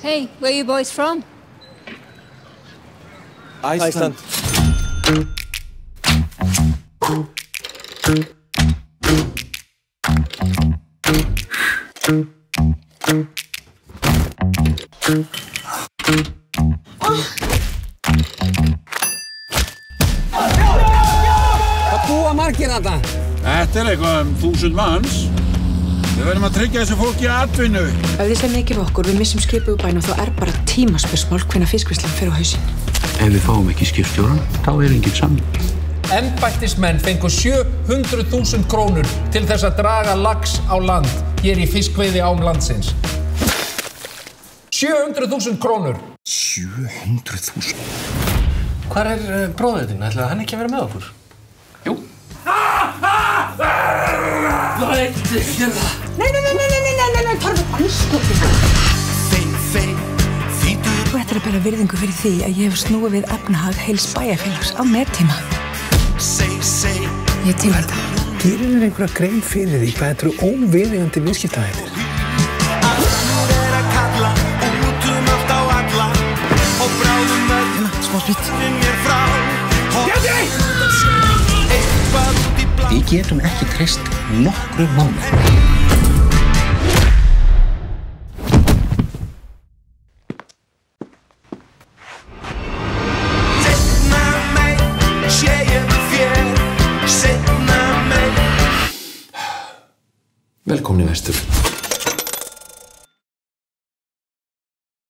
Hey, where are you boys from? Iceland. Hvað búa margir þarna? Þetta eitthvað 1000 manns. Við verðum að tryggja þessu fólki atvinnu. Ef þið sem mikið við okkur, við missum skipið úr bænum, þá bara tímaspursmál hvenær fiskvinnslan fer á hausinn. Ef við fáum ekki skipstjóran, þá enginn samningur. Embættismenn fengu 700.000 krónur til þess að draga lax á land hér í fiskveiði ám landsins. 700.000 krónur. 700.000. Hvar bróðir þinn? Ætlaði hann ekki að vera með okkur? Jú. Nei, Torfi, anskotin. Þú ættir að bera virðingu fyrir því að ég hef snúið við efnahag heils bæjarfélags á mettíma. Ég til þetta. Gerir þér einhverja grein fyrir því hvað þetta eru óviðeigandi viðskiptahættir? Smá spritt. Við getum ekki treyst nokkru manni. Velkomin í vestur.